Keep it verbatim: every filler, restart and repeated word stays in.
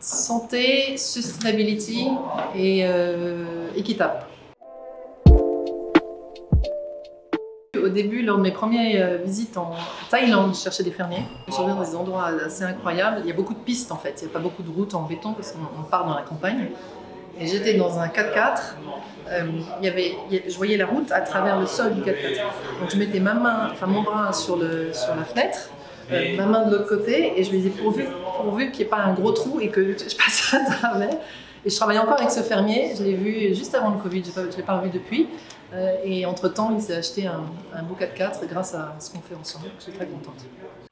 Santé, sustainability et euh, équitable. Au début, lors de mes premières visites en Thaïlande, je cherchais des fermiers. Je me souviens dans des endroits assez incroyables. Il y a beaucoup de pistes en fait, il n'y a pas beaucoup de routes en béton parce qu'on part dans la campagne. Et j'étais dans un quatre-quatre, euh, il y avait, je voyais la route à travers le sol du quatre-quatre. Donc je mettais ma main, enfin mon bras sur, le, sur la fenêtre, euh, ma main de l'autre côté, et je me disais pourvu, pourvu qu'il n'y ait pas un gros trou et que je passe à travers. Et je travaillais encore avec ce fermier, je l'ai vu juste avant le Covid, je ne l'ai pas revu depuis. Euh, et entre-temps, il s'est acheté un, un beau quatre-quatre grâce à ce qu'on fait ensemble, je suis très contente.